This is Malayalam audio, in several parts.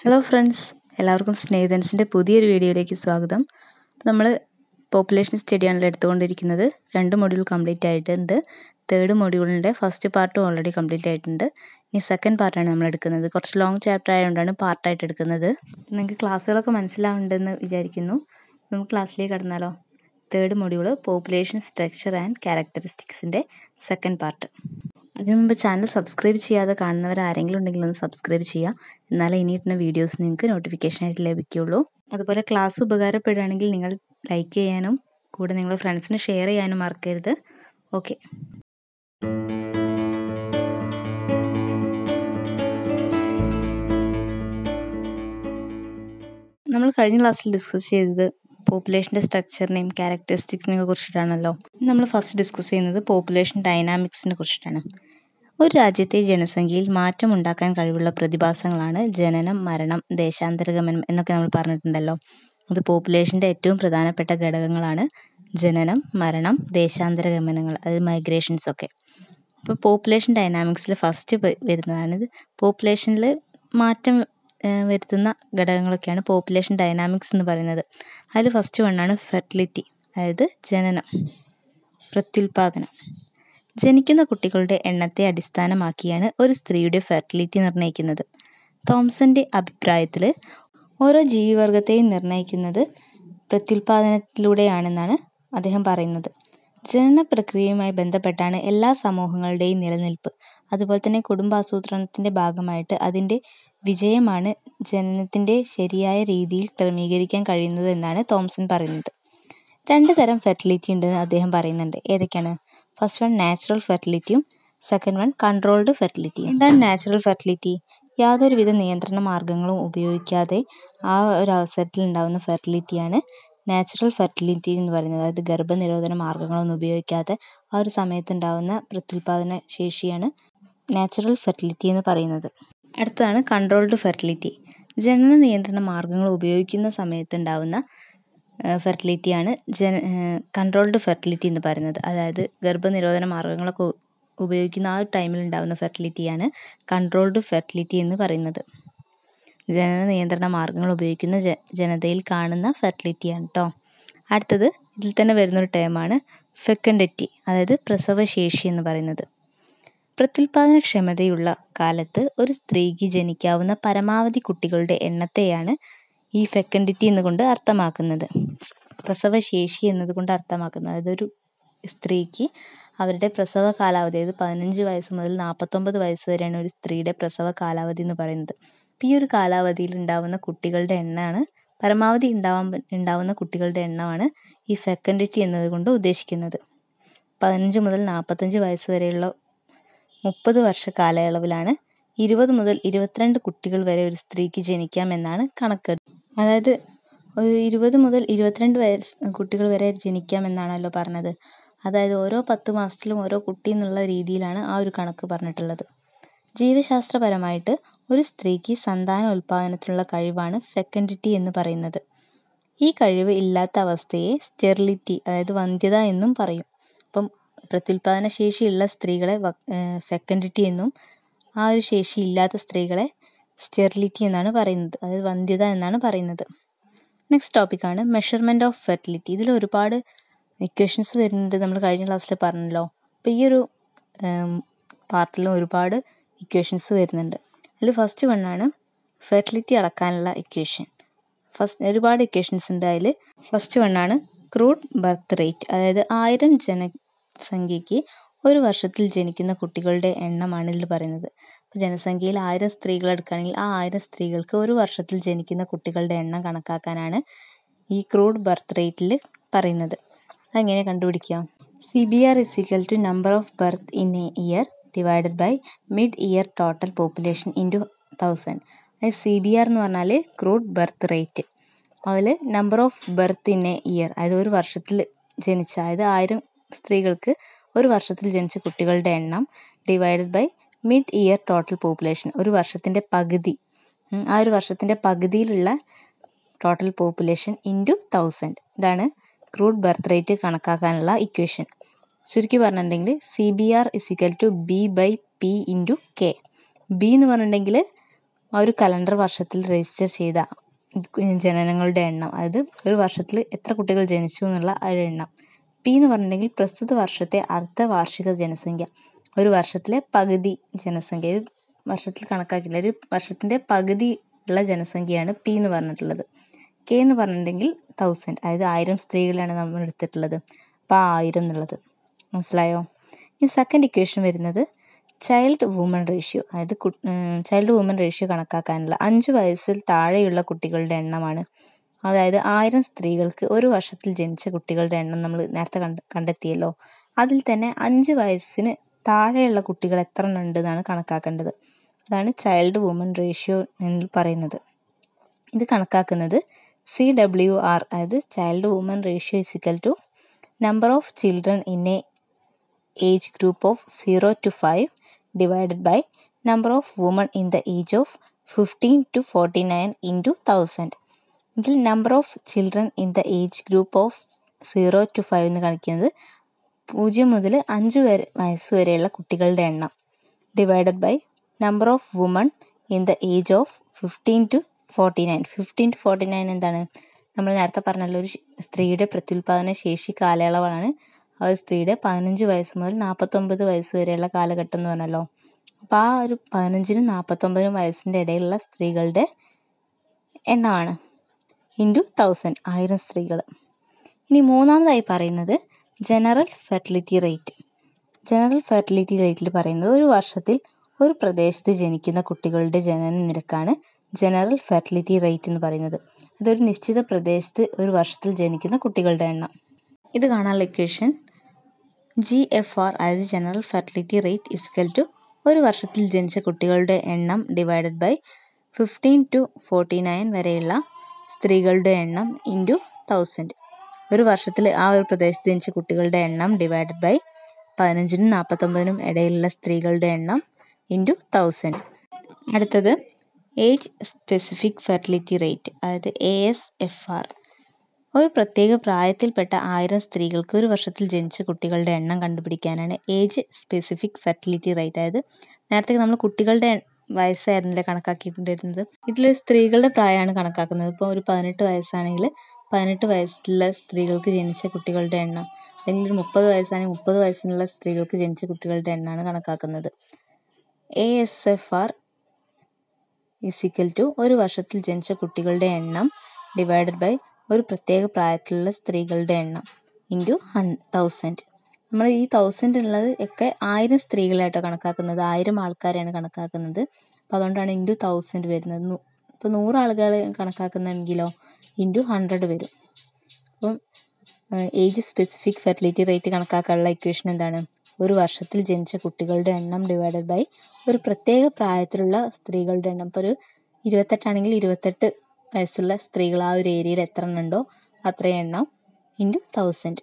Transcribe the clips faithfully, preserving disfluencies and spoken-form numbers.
ഹലോ ഫ്രണ്ട്സ്, എല്ലാവർക്കും സ്നേഹിതൻസിൻ്റെ പുതിയൊരു വീഡിയോയിലേക്ക് സ്വാഗതം. നമ്മൾ പോപ്പുലേഷൻ സ്റ്റഡിയാണല്ലോ എടുത്തുകൊണ്ടിരിക്കുന്നത്. രണ്ട് മൊഡ്യൂൾ കംപ്ലീറ്റ് ആയിട്ടുണ്ട്. തേർഡ് മൊഡ്യൂളിൻ്റെ ഫസ്റ്റ് പാർട്ടും ഓൾറെഡി കംപ്ലീറ്റ് ആയിട്ടുണ്ട്. ഈ സെക്കൻഡ് പാർട്ടാണ് നമ്മൾ എടുക്കുന്നത്. കുറച്ച് ലോങ് ചാപ്റ്റർ ആയതുകൊണ്ടാണ് പാർട്ടായിട്ട് എടുക്കുന്നത്. നിങ്ങൾക്ക് ക്ലാസ്സുകളൊക്കെ മനസ്സിലാവുന്നുണ്ടെന്ന് വിചാരിക്കുന്നു. നമുക്ക് ക്ലാസ്സിലേക്ക് കടന്നാലോ? Third module population structure and ക്യാരക്ടറിസ്റ്റിക്സിൻ്റെ സെക്കൻഡ് പാർട്ട്. അതിനു മുമ്പ് ചാനൽ സബ്സ്ക്രൈബ് ചെയ്യാതെ കാണുന്നവർ ആരെങ്കിലും ഉണ്ടെങ്കിൽ ഒന്ന് സബ്സ്ക്രൈബ് ചെയ്യുക. എന്നാലേ ഇനിയിട്ടുന്ന വീഡിയോസ് നിങ്ങൾക്ക് നോട്ടിഫിക്കേഷനായിട്ട് ലഭിക്കുകയുള്ളൂ. അതുപോലെ ക്ലാസ് ഉപകാരപ്പെടുകയാണെങ്കിൽ നിങ്ങൾ ലൈക്ക് ചെയ്യാനും കൂടെ നിങ്ങളുടെ ഫ്രണ്ട്സിന് ഷെയർ ചെയ്യാനും മറക്കരുത്. ഓക്കെ, നമ്മൾ കഴിഞ്ഞ ക്ലാസ്സിൽ ഡിസ്കസ് ചെയ്തത് പോപ്പുലേഷൻ്റെ സ്ട്രക്ചറിനെയും ക്യാരക്ടറിസ്റ്റിക്സിനെയും കുറിച്ചിട്ടാണല്ലോ. നമ്മൾ ഫസ്റ്റ് ഡിസ്കസ് ചെയ്യുന്നത് പോപ്പുലേഷൻ ഡൈനാമിക്സിനെ കുറിച്ചിട്ടാണ്. ഒരു രാജ്യത്തെ ജനസംഖ്യയിൽ മാറ്റം ഉണ്ടാക്കാൻ കഴിവുള്ള പ്രതിഭാസങ്ങളാണ് ജനനം, മരണം, ദേശാന്തരഗമനം എന്നൊക്കെ നമ്മൾ പറഞ്ഞിട്ടുണ്ടല്ലോ. അത് പോപ്പുലേഷൻ്റെ ഏറ്റവും പ്രധാനപ്പെട്ട ഘടകങ്ങളാണ് ജനനം, മരണം, ദേശാന്തരഗമനങ്ങൾ, അതായത് മൈഗ്രേഷൻസ് ഒക്കെ. അപ്പോൾ പോപ്പുലേഷൻ ഡൈനാമിക്സിൽ ഫസ്റ്റ് വരുന്നതാണിത്. പോപ്പുലേഷനിൽ മാറ്റം വരുത്തുന്ന ഘടകങ്ങളൊക്കെയാണ് പോപ്പുലേഷൻ ഡൈനാമിക്സ് എന്ന് പറയുന്നത്. അതിൽ ഫസ്റ്റ് വണ്ണാണ് ഫെർട്ടിലിറ്റി, അതായത് ജനനം, പ്രത്യുൽപാദനം. ജനിക്കുന്ന കുട്ടികളുടെ എണ്ണത്തെ അടിസ്ഥാനമാക്കിയാണ് ഒരു സ്ത്രീയുടെ ഫെർട്ടിലിറ്റി നിർണ്ണയിക്കുന്നത്. തോംസന്റെ അഭിപ്രായത്തിൽ ഓരോ ജീവിവർഗത്തെയും നിർണ്ണയിക്കുന്നത് പ്രത്യുൽപാദനത്തിലൂടെയാണെന്നാണ് അദ്ദേഹം പറയുന്നത്. ജനന പ്രക്രിയയുമായി ബന്ധപ്പെട്ടാണ് എല്ലാ സമൂഹങ്ങളുടെയും നിലനിൽപ്പ്. അതുപോലെ തന്നെ കുടുംബാസൂത്രണത്തിന്റെ ഭാഗമായിട്ട് അതിൻ്റെ വിജയമാണ് ജനനത്തിന്റെ ശരിയായ രീതിയിൽ ക്രമീകരിക്കാൻ കഴിയുന്നത് എന്നാണ് തോംസൺ പറയുന്നത്. രണ്ട് തരം ഫെർട്ടിലിറ്റി ഉണ്ടെന്ന് അദ്ദേഹം പറയുന്നുണ്ട്. ഏതൊക്കെയാണ്? ഫസ്റ്റ് വൺ നാച്ചുറൽ ഫെർട്ടിലിറ്റിയും സെക്കൻഡ് വൺ കൺട്രോൾഡ് ഫെർട്ടിലിറ്റിയും. എന്താണ് നാച്ചുറൽ ഫെർട്ടിലിറ്റി? യാതൊരുവിധ നിയന്ത്രണ മാർഗങ്ങളും ഉപയോഗിക്കാതെ ആ ഒരു അവസരത്തിൽ ഉണ്ടാകുന്ന ഫെർട്ടിലിറ്റിയാണ് നാച്ചുറൽ ഫെർട്ടിലിറ്റി എന്ന് പറയുന്നത്. അതായത് ഗർഭനിരോധന മാർഗങ്ങളൊന്നും ഉപയോഗിക്കാതെ ആ ഒരു സമയത്തുണ്ടാകുന്ന പ്രത്യുൽപാദന ശേഷിയാണ് നാച്ചുറൽ ഫെർട്ടിലിറ്റി എന്ന് പറയുന്നത്. അടുത്തതാണ് കൺട്രോൾഡ് ഫെർട്ടിലിറ്റി. ജനന നിയന്ത്രണ മാർഗങ്ങൾ ഉപയോഗിക്കുന്ന സമയത്തുണ്ടാകുന്ന ഫെർട്ടിലിറ്റിയാണ് ജന കൺട്രോൾഡ് ഫെർട്ടിലിറ്റി എന്ന് പറയുന്നത്. അതായത് ഗർഭനിരോധന മാർഗങ്ങളൊക്കെ ഉപയോഗിക്കുന്ന ആ ടൈമിൽ ഉണ്ടാകുന്ന ഫെർട്ടിലിറ്റിയാണ് കൺട്രോൾഡ് ഫെർട്ടിലിറ്റി എന്ന് പറയുന്നത്. ജനന നിയന്ത്രണ മാർഗങ്ങൾ ഉപയോഗിക്കുന്ന ജ ജനതയിൽ കാണുന്ന ഫെർട്ടിലിറ്റിയാണ് കേട്ടോ. അടുത്തത് ഇതിൽ തന്നെ വരുന്നൊരു ടേമാണ് ഫെക്കൻഡിറ്റി, അതായത് പ്രസവശേഷി എന്ന് പറയുന്നത്. പ്രത്യുൽപാദന ക്ഷമതയുള്ള കാലത്ത് ഒരു സ്ത്രീക്ക് ജനിക്കാവുന്ന പരമാവധി കുട്ടികളുടെ എണ്ണത്തെയാണ് ഈ ഫെക്കൻഡിറ്റി എന്നുകൊണ്ട് അർത്ഥമാക്കുന്നത്. പ്രസവശേഷി എന്നതുകൊണ്ട് അർത്ഥമാക്കുന്നത് അതൊരു സ്ത്രീക്ക് അവരുടെ പ്രസവ കാലാവധി, അതായത് പതിനഞ്ച് വയസ്സ് മുതൽ നാൽപ്പത്തൊമ്പത് വയസ്സ് വരെയാണ് ഒരു സ്ത്രീയുടെ പ്രസവ കാലാവധി എന്ന് പറയുന്നത്. അപ്പോൾ ഈ ഒരു കാലാവധിയിൽ ഉണ്ടാവുന്ന കുട്ടികളുടെ എണ്ണമാണ്, പരമാവധി ഉണ്ടാവാൻ ഉണ്ടാവുന്ന കുട്ടികളുടെ എണ്ണമാണ് ഈ ഫെക്കൻഡിറ്റി എന്നതുകൊണ്ട് ഉദ്ദേശിക്കുന്നത്. പതിനഞ്ച് മുതൽ നാൽപ്പത്തഞ്ച് വയസ്സ് വരെയുള്ള മുപ്പത് വർഷ കാലയളവിലാണ് ഇരുപത് മുതൽ ഇരുപത്തിരണ്ട് കുട്ടികൾ വരെ ഒരു സ്ത്രീക്ക് ജനിക്കാമെന്നാണ് കണക്ക്. അതായത് ഒരു ഇരുപത് മുതൽ ഇരുപത്തിരണ്ട് വയസ്സ് കുട്ടികൾ വരെ ജനിക്കാമെന്നാണല്ലോ പറഞ്ഞത്. അതായത് ഓരോ പത്ത് മാസത്തിലും ഓരോ കുട്ടി എന്നുള്ള രീതിയിലാണ് ആ ഒരു കണക്ക് പറഞ്ഞിട്ടുള്ളത്. ജീവശാസ്ത്രപരമായിട്ട് ഒരു സ്ത്രീക്ക് സന്താന ഉൽപാദനത്തിനുള്ള കഴിവാണ് ഫെക്കൻഡിറ്റി എന്ന് പറയുന്നത്. ഈ കഴിവ് ഇല്ലാത്ത അവസ്ഥയെ സ്റ്റെറിലിറ്റി, അതായത് വന്ധ്യത എന്നും പറയും. അപ്പം പ്രത്യുൽപാദന ശേഷിയുള്ള സ്ത്രീകളെ ഫെക്കൻഡിറ്റി എന്നും ആ ഒരു ശേഷി ഇല്ലാത്ത സ്ത്രീകളെ സ്റ്റെറിലിറ്റി എന്നാണ് പറയുന്നത്, അതായത് വന്ധ്യത എന്നാണ് പറയുന്നത്. നെക്സ്റ്റ് ടോപ്പിക്കാണ് മെഷർമെൻറ്റ് ഓഫ് ഫെർട്ടിലിറ്റി. ഇതിൽ ഒരുപാട് ഇക്വേഷൻസ് വരുന്നുണ്ട്, നമ്മൾ കഴിഞ്ഞ ക്ലാസ്സിൽ പറഞ്ഞല്ലോ. അപ്പോൾ ഈ ഒരു പാർട്ടിലും ഒരുപാട് ഇക്വേഷൻസ് വരുന്നുണ്ട്. അതിൽ ഫസ്റ്റ് വണ്ണാണ് ഫെർട്ടിലിറ്റി അളക്കാനുള്ള ഇക്വേഷൻ. ഫസ്റ്റ് ഒരുപാട് ഇക്വേഷൻസ് ഉണ്ട്. അതിൽ ഫസ്റ്റ് വണ്ണാണ് ക്രൂഡ് ബർത്ത് റേറ്റ്, അതായത് ആയിരം ജനസംഖ്യയ്ക്ക് ഒരു വർഷത്തിൽ ജനിക്കുന്ന കുട്ടികളുടെ എണ്ണമാണ് ഇതിൽ പറയുന്നത്. അപ്പോൾ ജനസംഖ്യയിൽ ആയിരം സ്ത്രീകൾ എടുക്കുകയാണെങ്കിൽ ആ ആയിരം സ്ത്രീകൾക്ക് ഒരു വർഷത്തിൽ ജനിക്കുന്ന കുട്ടികളുടെ എണ്ണം കണക്കാക്കാനാണ് ഈ ക്രൂഡ് ബർത്ത് റേറ്റിൽ പറയുന്നത്. അതെങ്ങനെ കണ്ടുപിടിക്കുക? C B R is equal to number of birth in a year divided by mid year total population into thousand. അതായത് സി ബി ആർ എന്ന് പറഞ്ഞാൽ ക്രൂഡ് ബർത്ത് റേറ്റ്, അതിൽ number of birth in a year, അതായത് ഒരു വർഷത്തിൽ ജനിച്ച, അതായത് ആയിരം സ്ത്രീകൾക്ക് ഒരു വർഷത്തിൽ ജനിച്ച കുട്ടികളുടെ എണ്ണം divided by mid year total population, ഒരു വർഷത്തിൻ്റെ പകുതി, ആ ഒരു വർഷത്തിൻ്റെ പകുതിയിലുള്ള ടോട്ടൽ പോപ്പുലേഷൻ ഇൻറ്റു തൗസൻഡ്. ഇതാണ് ക്രൂഡ് ബർത്ത് റേറ്റ് കണക്കാക്കാനുള്ള ഇക്വേഷൻ. ചുരുക്കി പറഞ്ഞിട്ടുണ്ടെങ്കിൽ C B R is equal to B by P into K. B എന്ന് പറഞ്ഞിട്ടുണ്ടെങ്കിൽ ആ ഒരു കലണ്ടർ വർഷത്തിൽ രജിസ്റ്റർ ചെയ്ത ജനനങ്ങളുടെ എണ്ണം, അതായത് ഒരു വർഷത്തിൽ എത്ര കുട്ടികൾ ജനിച്ചു എന്നുള്ള ആ ഒരു എണ്ണം. പി എന്ന് പറഞ്ഞിട്ടുണ്ടെങ്കിൽ പ്രസ്തുത വർഷത്തെ അർദ്ധവാർഷിക ജനസംഖ്യ, ഒരു വർഷത്തിലെ പകുതി ജനസംഖ്യ, ഇത് വർഷത്തിൽ കണക്കാക്കില്ല, ഒരു വർഷത്തിൻ്റെ പകുതി ഉള്ള ജനസംഖ്യയാണ് പി എന്ന് പറഞ്ഞിട്ടുള്ളത്. കെ എന്ന് പറഞ്ഞിട്ടുണ്ടെങ്കിൽ തൗസൻഡ്, അതായത് ആയിരം സ്ത്രീകളാണ് നമ്മൾ എടുത്തിട്ടുള്ളത്, അപ്പോൾ ആ ആയിരം എന്നുള്ളത്. മനസ്സിലായോ? ഈ സെക്കൻഡ് ഇക്വേഷൻ വരുന്നത് ചൈൽഡ് വുമൺ റേഷ്യോ, അതായത് ചൈൽഡ് വുമൺ റേഷ്യോ കണക്കാക്കാനുള്ള അഞ്ച് വയസ്സിൽ താഴെയുള്ള കുട്ടികളുടെ എണ്ണമാണ്. അതായത് ആയിരം സ്ത്രീകൾക്ക് ഒരു വർഷത്തിൽ ജനിച്ച കുട്ടികളുടെ എണ്ണം നമ്മൾ നേരത്തെ കണ്ട കണ്ടെത്തിയല്ലോ. അതിൽ തന്നെ അഞ്ച് വയസ്സിന് താഴെയുള്ള കുട്ടികൾ എത്ര എണ്ണം ഉണ്ട് എന്നാണ് കണക്കാക്കേണ്ടത്. അതാണ് ചൈൽഡ് വുമൺ റേഷ്യോ എന്ന് പറയുന്നത്. ഇത് കണക്കാക്കുന്നത് സി ഡബ്ല്യു ആർ, അതായത് child woman ratio is equal to number of children in a age group of zero to five divided by number of woman in the age of fifteen to forty nine into thousand. ഇതിൽ number of children in the age group of zero to five എന്ന് കാണിക്കുന്നത് പൂജ്യം മുതൽ അഞ്ച് വരെ വയസ്സ് വരെയുള്ള കുട്ടികളുടെ എണ്ണം divided by number of woman in the age of fifteen to forty nine. Fifteen to forty nine എന്താണ്? നമ്മൾ നേരത്തെ പറഞ്ഞല്ലോ, ഒരു സ്ത്രീയുടെ പ്രത്യുൽപാദന ശേഷി കാലയളവാണ് ആ ഒരു സ്ത്രീയുടെ പതിനഞ്ച് വയസ്സ് മുതൽ നാൽപ്പത്തൊമ്പത് വയസ്സ് വരെയുള്ള കാലഘട്ടം എന്ന് പറഞ്ഞല്ലോ. അപ്പോൾ ആ ഒരു പതിനഞ്ചിനും നാൽപ്പത്തൊമ്പതിനും വയസ്സിൻ്റെ ഇടയിലുള്ള സ്ത്രീകളുടെ എണ്ണമാണ് ഇൻറ്റു തൗസൻഡ്, ആയിരം സ്ത്രീകൾ. ഇനി മൂന്നാമതായി പറയുന്നത് general fertility rate. General fertility റേറ്റിൽ പറയുന്നത് ഒരു വർഷത്തിൽ ഒരു പ്രദേശത്ത് ജനിക്കുന്ന കുട്ടികളുടെ ജനന നിരക്കാണ് ജനറൽ ഫെർട്ടിലിറ്റി റേറ്റ് എന്ന് പറയുന്നത്. അതൊരു നിശ്ചിത പ്രദേശത്ത് ഒരു വർഷത്തിൽ ജനിക്കുന്ന കുട്ടികളുടെ എണ്ണം. ഇത് കാണാനുള്ള ഇക്വേഷൻ ജി എഫ് ആർ, അതായത് general fertility rate is equal to ഒരു വർഷത്തിൽ ജനിച്ച കുട്ടികളുടെ എണ്ണം divided by fifteen to forty nine വരെയുള്ള സ്ത്രീകളുടെ എണ്ണം ഇൻറ്റു തൗസൻഡ്. ഒരു വർഷത്തിൽ ആ ഒരു പ്രദേശത്ത് ജനിച്ച കുട്ടികളുടെ എണ്ണം ഡിവൈഡഡ് ബൈ പതിനഞ്ചിനും നാൽപ്പത്തൊമ്പതിനും ഇടയിലുള്ള സ്ത്രീകളുടെ എണ്ണം ഇൻറ്റു തൗസൻഡ്. അടുത്തത് ഏജ് സ്പെസിഫിക് ഫെർട്ടിലിറ്റി റേറ്റ്, അതായത് എ എസ് എഫ് ആർ. ഒരു പ്രത്യേക പ്രായത്തിൽപ്പെട്ട ആയിരം സ്ത്രീകൾക്ക് ഒരു വർഷത്തിൽ ജനിച്ച കുട്ടികളുടെ എണ്ണം കണ്ടുപിടിക്കാനാണ് ഏജ് സ്പെസിഫിക് ഫെർട്ടിലിറ്റി റേറ്റ്. അതായത് നേരത്തെ നമ്മൾ കുട്ടികളുടെ വയസ്സായിരുന്നില്ല കണക്കാക്കിയിട്ടുണ്ടായിരുന്നത്, ഇതിൽ സ്ത്രീകളുടെ പ്രായമാണ് കണക്കാക്കുന്നത്. ഇപ്പോൾ ഒരു പതിനെട്ട് വയസ്സാണെങ്കിൽ പതിനെട്ട് വയസ്സുള്ള സ്ത്രീകൾക്ക് ജനിച്ച കുട്ടികളുടെ എണ്ണം, അല്ലെങ്കിൽ ഒരു മുപ്പത് വയസ്സാണെങ്കിൽ മുപ്പത് വയസ്സിനുള്ള സ്ത്രീകൾക്ക് ജനിച്ച കുട്ടികളുടെ എണ്ണമാണ് കണക്കാക്കുന്നത്. A S F R is equal to ഒരു വർഷത്തിൽ ജനിച്ച കുട്ടികളുടെ എണ്ണം ഡിവൈഡഡ് ബൈ ഒരു പ്രത്യേക പ്രായത്തിലുള്ള സ്ത്രീകളുടെ എണ്ണം ഇൻറ്റു ഹൺ തൗസൻഡ്. നമ്മൾ ഈ തൗസൻഡ് ഉള്ളത് ഒക്കെ ആയിരം സ്ത്രീകളായിട്ടോ കണക്കാക്കുന്നത്, ആയിരം ആൾക്കാരെയാണ് കണക്കാക്കുന്നത്. അപ്പോൾ അതുകൊണ്ടാണ് ഇൻറ്റു തൗസൻഡ് വരുന്നത്. ഇപ്പോൾ നൂറ് ആളുകൾ കണക്കാക്കുന്നെങ്കിലോ ഇൻറ്റു ഹൺഡ്രഡ് വരും. അപ്പം ഏജ് സ്പെസിഫിക് ഫെർട്ടിലിറ്റി റേറ്റ് കണക്കാക്കാനുള്ള ഇക്വേഷൻ എന്താണ്? ഒരു വർഷത്തിൽ ജനിച്ച കുട്ടികളുടെ എണ്ണം ഡിവൈഡഡ് ബൈ ഒരു പ്രത്യേക പ്രായത്തിലുള്ള സ്ത്രീകളുടെ എണ്ണം. ഇപ്പോൾ ഒരു ഇരുപത്തെട്ടാണെങ്കിൽ ഇരുപത്തെട്ട് വയസ്സുള്ള സ്ത്രീകൾ ആ ഒരു ഏരിയയിൽ എത്ര എണ്ണം ഉണ്ടോ അത്രയും എണ്ണം ഇൻറ്റു തൗസൻഡ്.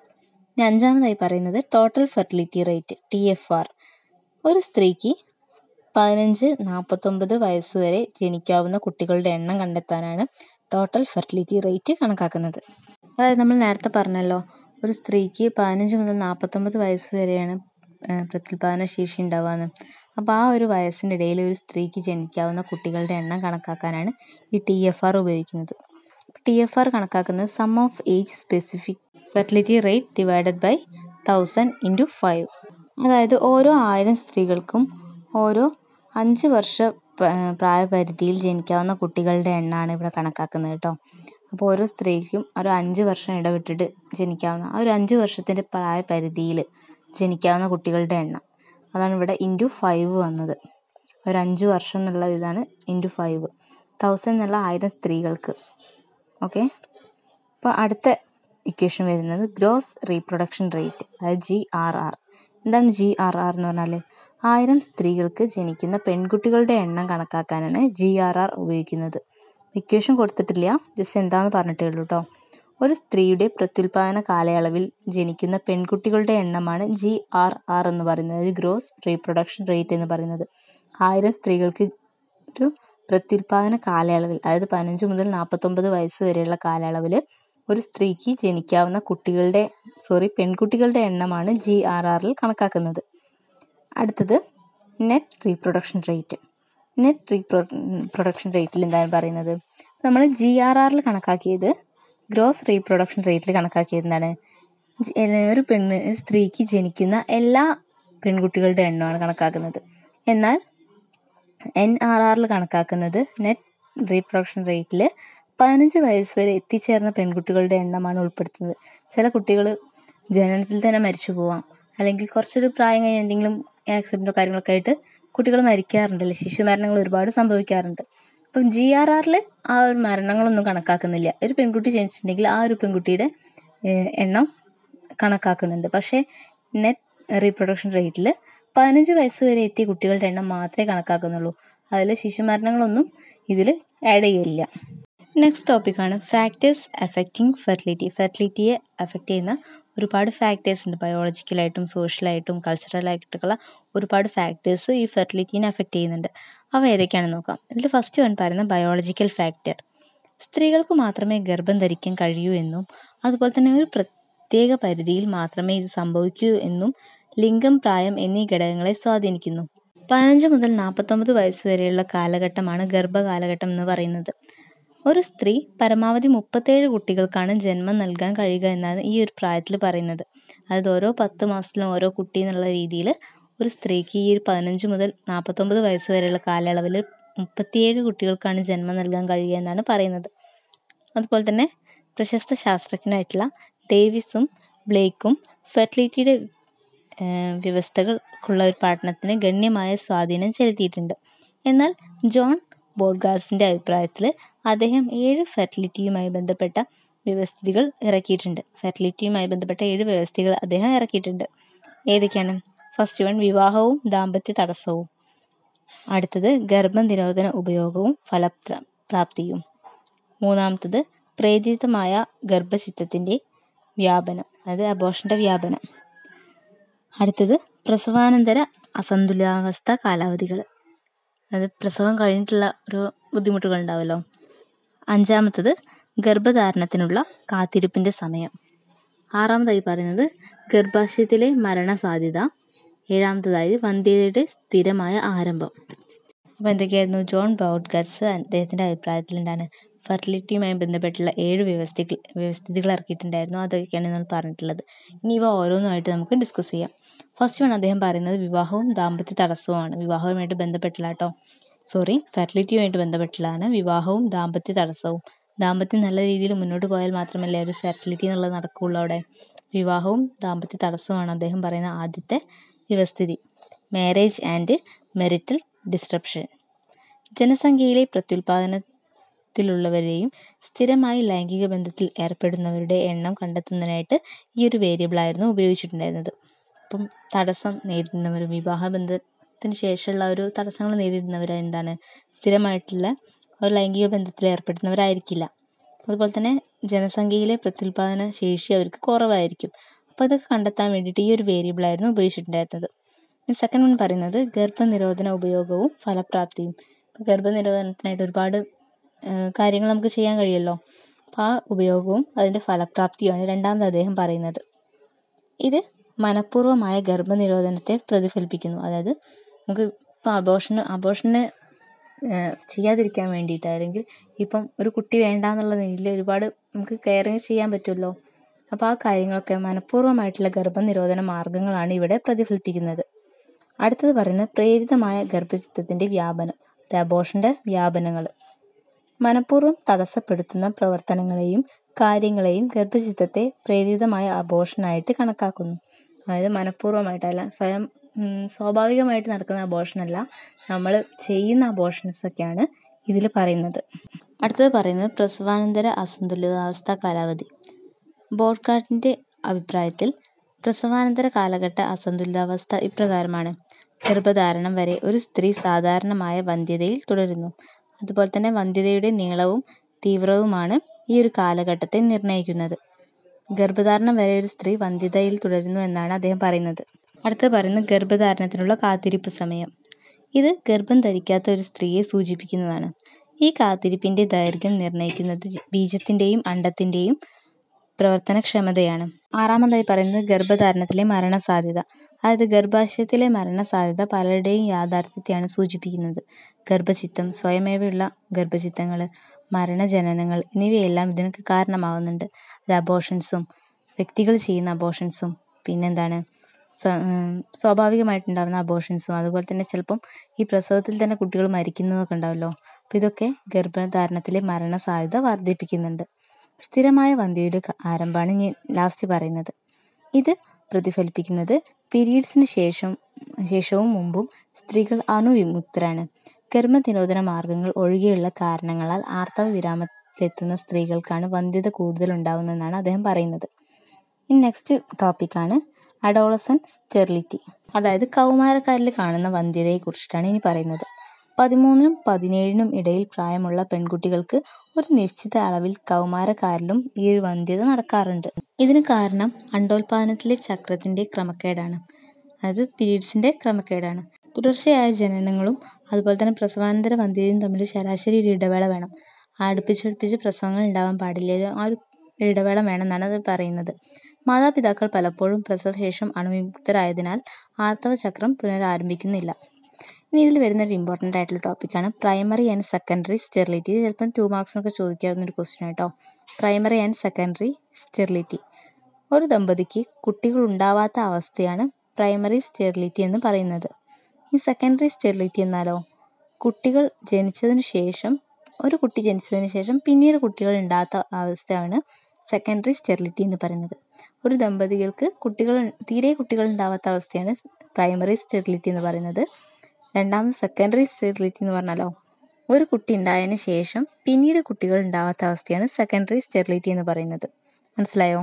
ഇനി അഞ്ചാമതായി പറയുന്നത് total fertility rate T F R. ഒരു സ്ത്രീക്ക് പതിനഞ്ച് നാൽപ്പത്തൊമ്പത് വയസ്സ് വരെ ജനിക്കാവുന്ന കുട്ടികളുടെ എണ്ണം കണ്ടെത്താനാണ് ടോട്ടൽ ഫെർട്ടിലിറ്റി റേറ്റ് കണക്കാക്കുന്നത്. അതായത് നമ്മൾ നേരത്തെ പറഞ്ഞല്ലോ, ഒരു സ്ത്രീക്ക് പതിനഞ്ച് മുതൽ നാൽപ്പത്തൊമ്പത് വയസ്സ് വരെയാണ് പ്രത്യുൽപാദന ശേഷി ഉണ്ടാവുകയെന്ന്. അപ്പോൾ ആ ഒരു വയസ്സിൻ്റെ ഇടയിൽ ഒരു സ്ത്രീക്ക് ജനിക്കാവുന്ന കുട്ടികളുടെ എണ്ണം കണക്കാക്കാനാണ് ഈ ടി എഫ് ആർ ഉപയോഗിക്കുന്നത്. ടി എഫ് ആർ കണക്കാക്കുന്നത് sum of age specific fertility rate divided by thousand into five. അതായത് ഓരോ ആയിരം സ്ത്രീകൾക്കും ഓരോ അഞ്ച് വർഷ പ്രായപരിധിയിൽ ജനിക്കാവുന്ന കുട്ടികളുടെ എണ്ണമാണ് ഇവിടെ കണക്കാക്കുന്നത് കേട്ടോ. അപ്പോൾ ഓരോ സ്ത്രീക്കും ഒരു അഞ്ച് വർഷം ഇടവിട്ടിട്ട് ജനിക്കാവുന്ന ആ ഒരു അഞ്ച് വർഷത്തിൻ്റെ പ്രായപരിധിയിൽ ജനിക്കാവുന്ന കുട്ടികളുടെ എണ്ണം, അതാണ് ഇവിടെ ഇൻറ്റു ഫൈവ് വന്നത്. ഒരു അഞ്ച് വർഷം എന്നുള്ള ഇതാണ് ഇൻറ്റു ഫൈവ്. തൗസൻഡ് എന്നുള്ള ആയിരം സ്ത്രീകൾക്ക്. ഓക്കെ, അപ്പോൾ അടുത്ത ഇക്വേഷൻ വരുന്നത് ഗ്രോസ് റീപ്രൊഡക്ഷൻ റേറ്റ്, അതായത് ജി ആർ ആർ. എന്താണ് ജി ആർ ആർ എന്ന് പറഞ്ഞാൽ? ആയിരം സ്ത്രീകൾക്ക് ജനിക്കുന്ന പെൺകുട്ടികളുടെ എണ്ണം കണക്കാക്കാനാണ് ജി ആർ ആർ ഉപയോഗിക്കുന്നത്. ഇക്വേഷൻ കൊടുത്തിട്ടില്ല, ജസ്റ്റ് എന്താണെന്ന് പറഞ്ഞിട്ടേ ഉള്ളൂ കേട്ടോ. ഒരു സ്ത്രീയുടെ പ്രത്യുൽപാദന കാലയളവിൽ ജനിക്കുന്ന പെൺകുട്ടികളുടെ എണ്ണമാണ് ജി ആർ ആർ എന്ന് പറയുന്നത്, ഗ്രോസ് റീപ്രൊഡക്ഷൻ റേറ്റ് എന്ന് പറയുന്നത്. ആയിരം സ്ത്രീകൾക്ക് ഒരു പ്രത്യുൽപാദന കാലയളവിൽ, അതായത് പതിനഞ്ച് മുതൽ നാൽപ്പത്തൊമ്പത് വയസ്സ് വരെയുള്ള കാലയളവിൽ ഒരു സ്ത്രീക്ക് ജനിക്കാവുന്ന കുട്ടികളുടെ സോറി പെൺകുട്ടികളുടെ എണ്ണമാണ് ജി ആർ ആറിൽ കണക്കാക്കുന്നത്. അടുത്തത് net reproduction rate. Net repro production റേറ്റിൽ എന്താണ് പറയുന്നത്? നമ്മൾ ജി ആർ ആറിൽ കണക്കാക്കിയത് ഗ്രോസ് റീപ്രൊഡക്ഷൻ റേറ്റിൽ കണക്കാക്കിയത് എന്താണ്? ഒരു പെണ്ണ് ഒരു സ്ത്രീക്ക് ജനിക്കുന്ന എല്ലാ പെൺകുട്ടികളുടെ എണ്ണമാണ് കണക്കാക്കുന്നത്. എന്നാൽ എൻ ആർ ആറിൽ കണക്കാക്കുന്നത് നെറ്റ് റീപ്രൊഡക്ഷൻ റേറ്റിൽ പതിനഞ്ച് വയസ്സ് വരെ എത്തിച്ചേർന്ന പെൺകുട്ടികളുടെ എണ്ണമാണ് ഉൾപ്പെടുത്തുന്നത്. ചില കുട്ടികൾ ജനനത്തിൽ തന്നെ മരിച്ചു പോവാം, അല്ലെങ്കിൽ കുറച്ചൊരു പ്രായം കഴിഞ്ഞ് എന്തെങ്കിലും ആക്സിഡൻറ്റോ കാര്യങ്ങളൊക്കെ ആയിട്ട് കുട്ടികൾ മരിക്കാറുണ്ടല്ലോ, ശിശു മരണങ്ങൾ ഒരുപാട് സംഭവിക്കാറുണ്ട്. അപ്പം ജി ആർ ആറിൽ ആ ഒരു മരണങ്ങളൊന്നും കണക്കാക്കുന്നില്ല. ഒരു പെൺകുട്ടി ജനിച്ചിട്ടുണ്ടെങ്കിൽ ആ ഒരു പെൺകുട്ടിയുടെ എണ്ണം കണക്കാക്കുന്നുണ്ട്. പക്ഷേ നെറ്റ് റീപ്രൊഡക്ഷൻ റേറ്റിൽ പതിനഞ്ച് വയസ്സ് വരെ എത്തിയ കുട്ടികളുടെ എണ്ണം മാത്രമേ കണക്കാക്കുന്നുള്ളൂ. അതിൽ ശിശു മരണങ്ങളൊന്നും ഇതിൽ ആഡ് ചെയ്യില്ല. നെക്സ്റ്റ് ടോപ്പിക്കാണ് ഫാക്ടേഴ്സ് അഫക്റ്റിംഗ് ഫെർട്ടിലിറ്റി. ഫെർട്ടിലിറ്റിയെ അഫക്റ്റ് ചെയ്യുന്ന ഒരുപാട് ഫാക്ടേഴ്സ് ഉണ്ട്. ബയോളജിക്കലായിട്ടും സോഷ്യലായിട്ടും കൾച്ചറലായിട്ടുള്ള ഒരുപാട് ഫാക്ടേഴ്സ് ഈ ഫെർട്ടിലിറ്റീനെ അഫക്റ്റ് ചെയ്യുന്നുണ്ട്. അവ ഏതൊക്കെയാണെന്ന് നോക്കാം. ഇതിൽ ഫസ്റ്റ് വൺ പറയുന്നത് ബയോളജിക്കൽ ഫാക്ടർ. സ്ത്രീകൾക്ക് മാത്രമേ ഗർഭം ധരിക്കാൻ കഴിയൂ എന്നും അതുപോലെ തന്നെ ഒരു പ്രത്യേക പരിധിയിൽ മാത്രമേ ഇത് സംഭവിക്കൂ എന്നും ലിംഗം, പ്രായം എന്നീ ഘടകങ്ങളെ സ്വാധീനിക്കുന്നു. പതിനഞ്ച് മുതൽ നാൽപ്പത്തൊമ്പത് വയസ്സ് വരെയുള്ള കാലഘട്ടമാണ് ഗർഭകാലഘട്ടം എന്ന് പറയുന്നത്. ഒരു സ്ത്രീ പരമാവധി മുപ്പത്തേഴ് കുട്ടികൾക്കാണ് ജന്മം നൽകാൻ കഴിയുക എന്നാണ് ഈ ഒരു പ്രായത്തിൽ പറയുന്നത്. അതായത് ഓരോ പത്ത് മാസത്തിലും ഓരോ കുട്ടി എന്നുള്ള രീതിയിൽ ഒരു സ്ത്രീക്ക് ഈ ഒരു പതിനഞ്ച് മുതൽ നാൽപ്പത്തൊമ്പത് വയസ്സ് വരെയുള്ള കാലയളവിൽ മുപ്പത്തിയേഴ് കുട്ടികൾക്കാണ് ജന്മം നൽകാൻ കഴിയുക എന്നാണ് പറയുന്നത്. അതുപോലെ തന്നെ പ്രശസ്ത ശാസ്ത്രജ്ഞനായിട്ടുള്ള ഡേവിസും ബ്ലേക്കും ഫെർട്ടിലിറ്റിയുടെ വ്യവസ്ഥകൾക്കുള്ള ഒരു പഠനത്തിന് ഗണ്യമായ സ്വാധീനം ചെലുത്തിയിട്ടുണ്ട്. എന്നാൽ ജോൺ ബോർഗാസിൻ്റെ അഭിപ്രായത്തിൽ അദ്ദേഹം ഏഴ് ഫെർട്ടിലിറ്റിയുമായി ബന്ധപ്പെട്ട വ്യവസ്ഥിതികൾ ഇറക്കിയിട്ടുണ്ട്. ഫെർട്ടിലിറ്റിയുമായി ബന്ധപ്പെട്ട ഏഴ് വ്യവസ്ഥകൾ അദ്ദേഹം ഇറക്കിയിട്ടുണ്ട്. ഏതൊക്കെയാണ്? ഫസ്റ്റ് വൺ വിവാഹവും ദാമ്പത്യ തടസ്സവും. അടുത്തത് ഗർഭനിരോധന ഉപയോഗവും ഫലപ്രാപ്തിയും. മൂന്നാമത്തത് പ്രേരിതമായ ഗർഭചിത്തത്തിൻ്റെ വ്യാപനം, അതായത് അബോർഷൻ്റെ വ്യാപനം. അടുത്തത് പ്രസവാനന്തര അസന്തുലിതാവസ്ഥ കാലാവധികൾ, അത് പ്രസവം കഴിഞ്ഞിട്ടുള്ള ഒരു ബുദ്ധിമുട്ടുകൾ ഉണ്ടാവുമല്ലോ. അഞ്ചാമത്തത് ഗർഭധാരണത്തിനുള്ള കാത്തിരിപ്പിൻ്റെ സമയം. ആറാമതായി പറയുന്നത് ഗർഭാശയത്തിലെ മരണസാധ്യത. ഏഴാമത്തതായി വന്ധ്യതയുടെ സ്ഥിരമായ ആരംഭം. അപ്പോൾ എന്തൊക്കെയായിരുന്നു ജോൺ ബോർഗാസ് അദ്ദേഹത്തിൻ്റെ അഭിപ്രായത്തിൽ എന്താണ് ഫെർട്ടിലിറ്റിയുമായി ബന്ധപ്പെട്ടുള്ള ഏഴ് വ്യവസ്ഥകൾ വ്യവസ്ഥിതികൾ ഇറക്കിയിട്ടുണ്ടായിരുന്നു. അതൊക്കെയാണ് നമ്മൾ പറഞ്ഞിട്ടുള്ളത്. ഇനി ഇവ ഓരോന്നുമായിട്ട് നമുക്ക് ഡിസ്കസ് ചെയ്യാം. ഫസ്റ്റ് വൺ അദ്ദേഹം പറയുന്നത് വിവാഹവും ദാമ്പത്യ തടസ്സവുമാണ്. വിവാഹവുമായിട്ട് ബന്ധപ്പെട്ടില്ല കേട്ടോ, സോറി ഫെർട്ടിലിറ്റിയുമായിട്ട് ബന്ധപ്പെട്ടുള്ളതാണ് വിവാഹവും ദാമ്പത്യ തടസ്സവും. ദാമ്പത്യം നല്ല രീതിയിൽ മുന്നോട്ട് പോയാൽ മാത്രമല്ലേ ഒരു ഫെർട്ടിലിറ്റി എന്നുള്ളത് നടക്കുകയുള്ളൂ. അവിടെ വിവാഹവും ദാമ്പത്യ തടസ്സവുമാണ് അദ്ദേഹം പറയുന്ന ആദ്യത്തെ വ്യവസ്ഥിതി. Marriage and marital disruption. ജനസംഖ്യയിലെ പ്രത്യുൽപാദനത്തിലുള്ളവരെയും സ്ഥിരമായി ലൈംഗിക ബന്ധത്തിൽ ഏർപ്പെടുന്നവരുടെ എണ്ണം കണ്ടെത്തുന്നതിനായിട്ട് ഈ ഒരു വേരിയബിളായിരുന്നു ഉപയോഗിച്ചിട്ടുണ്ടായിരുന്നത്. അപ്പം തടസ്സം നേരിടുന്നവരും വിവാഹബന്ധത്തിന് ശേഷമുള്ള ഒരു തടസ്സങ്ങൾ നേരിടുന്നവർ എന്താണ് സ്ഥിരമായിട്ടുള്ള ഒരു ലൈംഗിക ബന്ധത്തിൽ ഏർപ്പെടുന്നവരായിരിക്കില്ല. അതുപോലെ തന്നെ ജനസംഖ്യയിലെ പ്രത്യുൽപാദന ശേഷി അവർക്ക് കുറവായിരിക്കും. അപ്പോൾ ഇതൊക്കെ കണ്ടെത്താൻ വേണ്ടിയിട്ട് ഈ ഒരു വേരിയബിളായിരുന്നു ഉപയോഗിച്ചിട്ടുണ്ടായിരുന്നത്. സെക്കൻഡ് വൺ പറയുന്നത് ഗർഭനിരോധന ഉപയോഗവും ഫലപ്രാപ്തിയും. ഗർഭനിരോധനത്തിനായിട്ട് ഒരുപാട് കാര്യങ്ങൾ നമുക്ക് ചെയ്യാൻ കഴിയുമല്ലോ. അപ്പോൾ ആ ഉപയോഗവും അതിൻ്റെ ഫലപ്രാപ്തിയുമാണ് രണ്ടാമത് അദ്ദേഹം പറയുന്നത്. ഇത് മനഃപൂർവ്വമായ ഗർഭനിരോധനത്തെ പ്രതിഫലിപ്പിക്കുന്നു. അതായത് നമുക്ക് ഇപ്പം അബോർഷന് അബോർഷന് ചെയ്യാതിരിക്കാൻ വേണ്ടിയിട്ട്, അല്ലെങ്കിൽ ഇപ്പം ഒരു കുട്ടി വേണ്ട എന്നുള്ള നിലയിൽ ഒരുപാട് നമുക്ക് കെയറിങ് ചെയ്യാൻ പറ്റുമല്ലോ. അപ്പോൾ ആ കാര്യങ്ങളൊക്കെ മനഃപൂർവ്വമായിട്ടുള്ള ഗർഭനിരോധന മാർഗങ്ങളാണ് ഇവിടെ പ്രതിഫലിപ്പിക്കുന്നത്. അടുത്തത് പറയുന്നത് പ്രേരിതമായ ഗർഭചിത്തത്തിൻ്റെ വ്യാപനം, അബോർഷൻ്റെ വ്യാപനങ്ങൾ. മനഃപൂർവ്വം തടസ്സപ്പെടുത്തുന്ന പ്രവർത്തനങ്ങളെയും കാര്യങ്ങളെയും ഗർഭചിത്തത്തെ പ്രേരിതമായ അബോർഷനായിട്ട് കണക്കാക്കുന്നു. അതായത് മനഃപൂർവ്വമായിട്ടല്ല, സ്വയം സ്വാഭാവികമായിട്ട് നടക്കുന്ന അബോർഷനല്ല, നമ്മൾ ചെയ്യുന്ന അബോർഷൻസൊക്കെയാണ് ഇതിൽ പറയുന്നത്. അടുത്തത് പറയുന്നത് പ്രസവാനന്തര അസന്തുലിതാവസ്ഥ കാലാവധി. ബോർഗാസിൻ്റെ അഭിപ്രായത്തിൽ പ്രസവാനന്തര കാലഘട്ട അസന്തുലിതാവസ്ഥ ഇപ്രകാരമാണ്. ഗർഭധാരണം വരെ ഒരു സ്ത്രീ സാധാരണമായ വന്ധ്യതയിൽ തുടരുന്നു. അതുപോലെ തന്നെ വന്ധ്യതയുടെ നീളവും തീവ്രവുമാണ് ഈ ഒരു കാലഘട്ടത്തെ നിർണ്ണയിക്കുന്നത്. ഗർഭധാരണം വരെ ഒരു സ്ത്രീ വന്ധ്യതയിൽ തുടരുന്നു എന്നാണ് അദ്ദേഹം പറയുന്നത്. അടുത്തത് പറയുന്നത് ഗർഭധാരണത്തിനുള്ള കാത്തിരിപ്പ് സമയം. ഇത് ഗർഭം ധരിക്കാത്ത ഒരു സ്ത്രീയെ സൂചിപ്പിക്കുന്നതാണ്. ഈ കാത്തിരിപ്പിൻ്റെ ദൈർഘ്യം നിർണ്ണയിക്കുന്നത് ബീജത്തിൻ്റെയും അണ്ഡത്തിൻ്റെയും പ്രവർത്തനക്ഷമതയാണ്. ആറാമതായി പറയുന്നത് ഗർഭധാരണത്തിലെ മരണസാധ്യത. അതായത് ഗർഭാശയത്തിലെ മരണസാധ്യത പലരുടെയും യാഥാർത്ഥ്യത്തെയാണ് സൂചിപ്പിക്കുന്നത്. ഗർഭഛിത്തം, സ്വയമേവയുള്ള ഗർഭഛിത്തങ്ങൾ, മരണജനനങ്ങൾ എന്നിവയെല്ലാം ഇതിനൊക്കെ കാരണമാവുന്നുണ്ട്. അത് അബോർഷൻസും വ്യക്തികൾ ചെയ്യുന്ന അബോർഷൻസും പിന്നെന്താണ് സ്വാഭാവികമായിട്ടുണ്ടാകുന്ന അബോർഷൻസും അതുപോലെ തന്നെ ചിലപ്പം ഈ പ്രസവത്തിൽ തന്നെ കുട്ടികൾ മരിക്കുന്നതൊക്കെ ഉണ്ടാവുമല്ലോ. അപ്പോൾ ഇതൊക്കെ ഗർഭധാരണത്തിലെ മരണസാധ്യത വർദ്ധിപ്പിക്കുന്നുണ്ട്. സ്ഥിരമായ വന്ധ്യതയുടെ ആരംഭമാണ് ഞാൻ ലാസ്റ്റ് പറയുന്നത്. ഇത് പ്രതിഫലിപ്പിക്കുന്നത് പീരീഡ്സിന് ശേഷം ശേഷവും മുമ്പും സ്ത്രീകൾ അണുവിമുക്തരാണ്. ഗർഭനിരോധന മാർഗങ്ങൾ ഒഴികെയുള്ള കാരണങ്ങളാൽ ആർത്തവ വിരാമത്തിലെത്തുന്ന സ്ത്രീകൾക്കാണ് വന്ധ്യത കൂടുതൽ ഉണ്ടാവുന്നതെന്നാണ് അദ്ദേഹം പറയുന്നത്. ഇനി നെക്സ്റ്റ് ടോപ്പിക്കാണ് അഡോളസൻറ്റ് സ്റ്റെറിലിറ്റി. അതായത് കൗമാരക്കാരിൽ കാണുന്ന വന്ധ്യതയെ കുറിച്ചിട്ടാണ് ഇനി പറയുന്നത്. പതിമൂന്നിനും പതിനേഴിനും ഇടയിൽ പ്രായമുള്ള പെൺകുട്ടികൾക്ക് ഒരു നിശ്ചിത അളവിൽ കൗമാരക്കാരിലും ഈ ഒരു വന്ധ്യത നടക്കാറുണ്ട്. ഇതിന് കാരണം അണ്ഡോൽപാദനത്തിലെ ചക്രത്തിന്റെ ക്രമക്കേടാണ്. അതായത് പീരീഡ്സിന്റെ ക്രമക്കേടാണ്. തുടർച്ചയായ ജനനങ്ങളും അതുപോലെ തന്നെ പ്രസവാനന്തര വന്ധ്യതയും തമ്മിൽ ശരാശരി ഒരു ഇടവേള വേണം. അടുപ്പിച്ചടുപ്പിച്ച് പ്രസവങ്ങൾ ഉണ്ടാവാൻ പാടില്ല. ആ ഒരു ഇടവേള വേണമെന്നാണ് അത് പറയുന്നത്. മാതാപിതാക്കൾ പലപ്പോഴും പ്രസവശേഷം അണുവിമുക്തരായതിനാൽ ആർത്തവ ചക്രം പുനരാരംഭിക്കുന്നില്ല. ഇനി ഇതിൽ വരുന്ന ഒരു ഇമ്പോർട്ടൻ്റ് ആയിട്ടുള്ള ടോപ്പിക്കാണ് പ്രൈമറി ആൻഡ് സെക്കൻഡറി സ്റ്റെറിലിറ്റി. ഇത് ചിലപ്പം ടു മാർക്സിനൊക്കെ ചോദിക്കാവുന്ന ഒരു ക്വസ്റ്റ്യൻ കേട്ടോ. Primary and secondary sterility. ഒരു ദമ്പതിക്ക് കുട്ടികൾ ഉണ്ടാവാത്ത അവസ്ഥയാണ് പ്രൈമറി സ്റ്റെറിലിറ്റി എന്ന് പറയുന്നത്. ഈ സെക്കൻഡറി സ്റ്റെറിലിറ്റി എന്നാലോ കുട്ടികൾ ജനിച്ചതിന് ശേഷം ഒരു കുട്ടി ജനിച്ചതിന് ശേഷം പിന്നീട് കുട്ടികൾ ഉണ്ടാകാത്ത അവസ്ഥയാണ് സെക്കൻഡറി സ്റ്റെറിലിറ്റി എന്ന് പറയുന്നത്. ഒരു ദമ്പതികൾക്ക് കുട്ടികൾ തീരെ കുട്ടികൾ ഉണ്ടാവാത്ത അവസ്ഥയാണ് പ്രൈമറി സ്റ്റെറിലിറ്റി എന്ന് പറയുന്നത്. രണ്ടാമത് സെക്കൻഡറി സ്റ്റെറിലിറ്റി എന്ന് പറഞ്ഞാലോ ഒരു കുട്ടി ഉണ്ടായതിന് ശേഷം പിന്നീട് കുട്ടികൾ ഉണ്ടാവാത്ത അവസ്ഥയാണ് സെക്കൻഡറി സ്റ്റെറിലിറ്റി എന്ന് പറയുന്നത്. മനസ്സിലായോ?